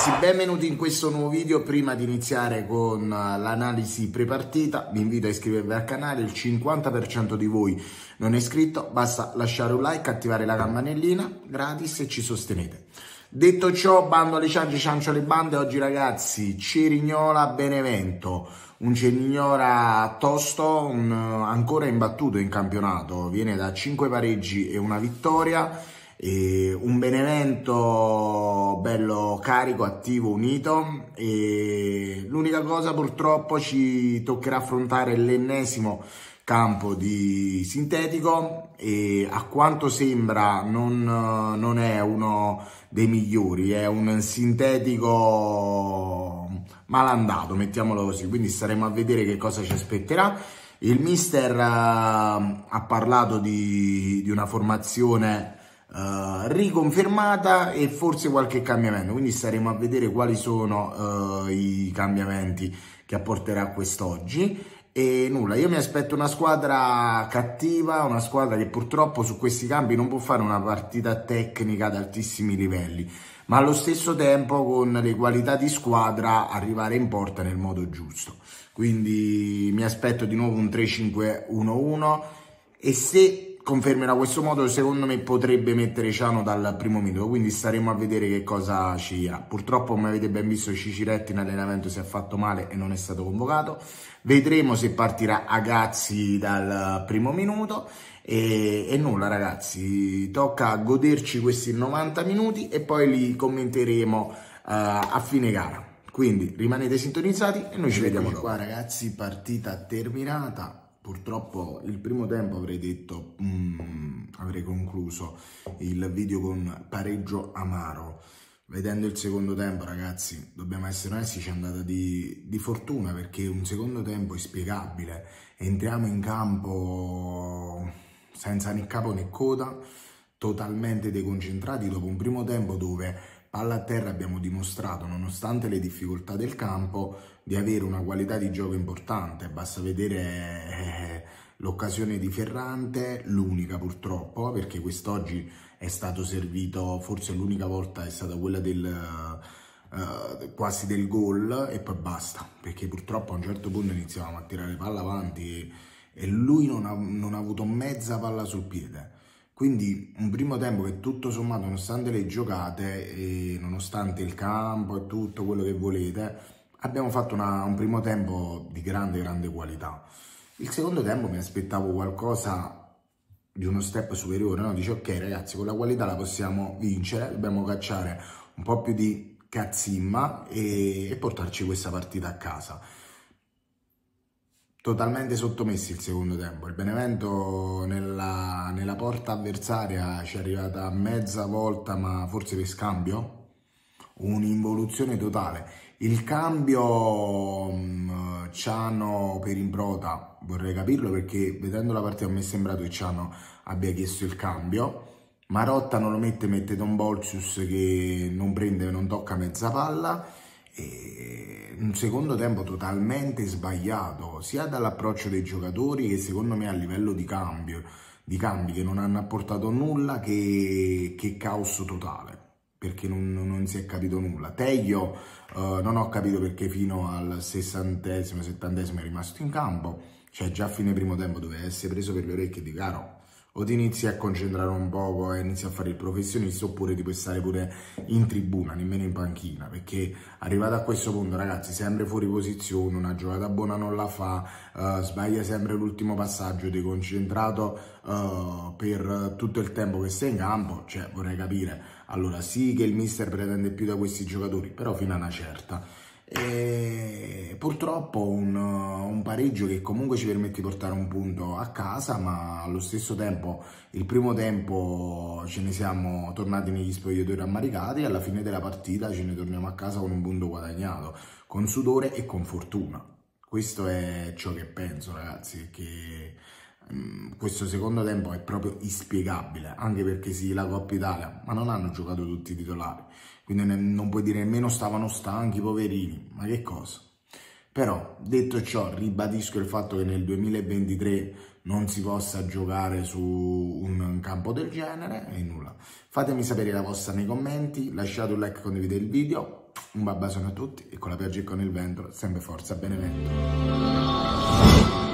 ragazzi, benvenuti in questo nuovo video. Prima di iniziare con l'analisi prepartita vi invito a iscrivervi al canale. Il 50% di voi non è iscritto, basta lasciare un like, attivare la campanellina gratis e ci sostenete. Detto ciò, bando alle ciance, ciancio alle bande. Oggi ragazzi, Cerignola Benevento, un Cerignola tosto, ancora imbattuto in campionato, viene da 5 pareggi e una vittoria. E un Benevento bello carico, attivo, unito, e l'unica cosa purtroppo ci toccherà affrontare l'ennesimo campo di sintetico e a quanto sembra non è uno dei migliori, è un sintetico malandato, mettiamolo così, quindi staremo a vedere che cosa ci aspetterà. Il mister ha parlato di una formazione riconfermata e forse qualche cambiamento, quindi staremo a vedere quali sono i cambiamenti che apporterà quest'oggi. E nulla, io mi aspetto una squadra cattiva, una squadra che purtroppo su questi campi non può fare una partita tecnica ad altissimi livelli, ma allo stesso tempo con le qualità di squadra arrivare in porta nel modo giusto. Quindi mi aspetto di nuovo un 3-5-1-1 e se confermerà questo modo, secondo me potrebbe mettere Ciano dal primo minuto, quindi staremo a vedere che cosa ci dirà. Purtroppo, come avete ben visto, Ciciretti in allenamento si è fatto male e non è stato convocato. Vedremo se partirà Agazzi dal primo minuto e nulla ragazzi, tocca goderci questi 90 minuti e poi li commenteremo a fine gara. Quindi rimanete sintonizzati e noi ci vediamo dopo. Qua ragazzi, partita terminata. Purtroppo il primo tempo avrei detto, avrei concluso il video con pareggio amaro. Vedendo il secondo tempo ragazzi, dobbiamo essere onesti, ci è andata di fortuna, perché un secondo tempo inspiegabile. Entriamo in campo senza né capo né coda, totalmente deconcentrati dopo un primo tempo dove palla a terra abbiamo dimostrato, nonostante le difficoltà del campo, di avere una qualità di gioco importante. Basta vedere l'occasione di Ferrante, l'unica purtroppo, perché quest'oggi è stato servito, forse l'unica volta è stata quella quasi del gol, e poi basta, perché purtroppo a un certo punto iniziavamo a tirare palla avanti e lui non ha avuto mezza palla sul piede. Quindi un primo tempo che tutto sommato, nonostante le giocate e nonostante il campo e tutto quello che volete, abbiamo fatto un primo tempo di grande qualità. Il secondo tempo mi aspettavo qualcosa di uno step superiore, no? Dice ok ragazzi, con la qualità la possiamo vincere, dobbiamo cacciare un po' più di cazzimma e portarci questa partita a casa. Totalmente sottomessi il secondo tempo, il Benevento nella porta avversaria ci è arrivata mezza volta, ma forse per scambio, un'involuzione totale. Il cambio Ciano per Improta, vorrei capirlo, perché vedendo la partita a me è sembrato che Ciano abbia chiesto il cambio. Marotta non lo mette Don Bolcius che non prende, non tocca mezza palla. E un secondo tempo totalmente sbagliato, sia dall'approccio dei giocatori che secondo me a livello di cambi che non hanno apportato nulla, che caos totale, perché non si è capito nulla. Teglio non ho capito perché fino al 60esimo, 70esimo è rimasto in campo, cioè già a fine primo tempo doveva essere preso per le orecchie di caro. O ti inizi a concentrare un poco e inizi a fare il professionista, oppure ti puoi stare pure in tribuna, nemmeno in panchina, perché arrivato a questo punto ragazzi, sempre fuori posizione, una giocata buona non la fa, sbaglia sempre l'ultimo passaggio, deconcentrato per tutto il tempo che sei in campo. Cioè vorrei capire, allora sì che il mister pretende più da questi giocatori, però fino a una certa. E purtroppo un pareggio che comunque ci permette di portare un punto a casa, ma allo stesso tempo il primo tempo ce ne siamo tornati negli spogliatoi rammaricati e alla fine della partita ce ne torniamo a casa con un punto guadagnato, con sudore e con fortuna. Questo è ciò che penso ragazzi, che questo secondo tempo è proprio inspiegabile, anche perché sì, la Coppa Italia, ma non hanno giocato tutti i titolari, quindi non puoi dire nemmeno stavano stanchi, poverini, ma che cosa. Però, detto ciò, ribadisco il fatto che nel 2023 non si possa giocare su un campo del genere e nulla. Fatemi sapere la vostra nei commenti, lasciate un like, condividete il video, Un bacione a tutti e con la pioggia e con il vento, sempre forza Benevento.